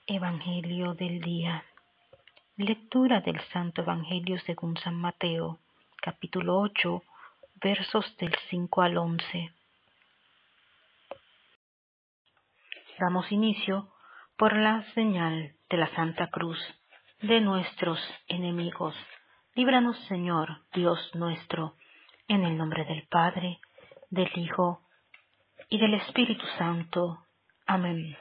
Evangelio del día. Lectura del Santo Evangelio según San Mateo, capítulo 8, versos del 5 al 11. Damos inicio por la señal de la Santa Cruz de nuestros enemigos. Líbranos, Señor, Dios nuestro, en el nombre del Padre, del Hijo y del Espíritu Santo. Amén.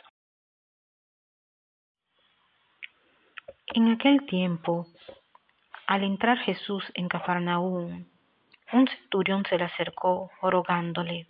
En aquel tiempo, al entrar Jesús en Cafarnaúm, un centurión se le acercó rogándole: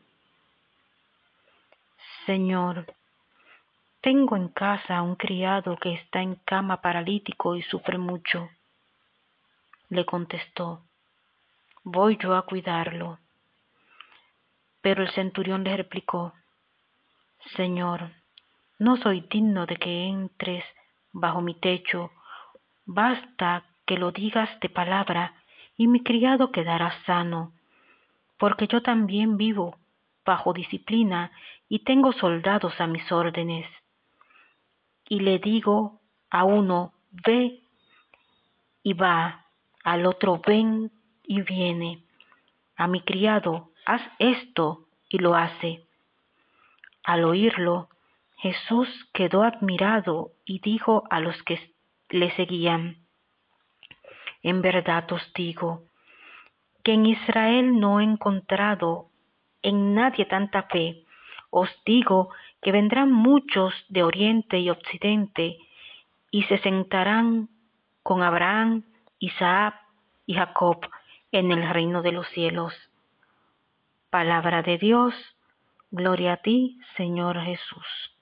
Señor, tengo en casa a un criado que está en cama paralítico y sufre mucho. Le contestó: voy yo a cuidarlo. Pero el centurión le replicó: Señor, no soy digno de que entres bajo mi techo. Basta que lo digas de palabra y mi criado quedará sano, porque yo también vivo bajo disciplina y tengo soldados a mis órdenes. Y le digo a uno, ve, y va; al otro, ven, y viene; a mi criado, haz esto, y lo hace. Al oírlo, Jesús quedó admirado y dijo a los que le seguían: en verdad os digo que en Israel no he encontrado en nadie tanta fe. Os digo que vendrán muchos de oriente y occidente y se sentarán con Abraham, Isaac y Jacob en el reino de los cielos. Palabra de Dios. Gloria a ti, Señor Jesús.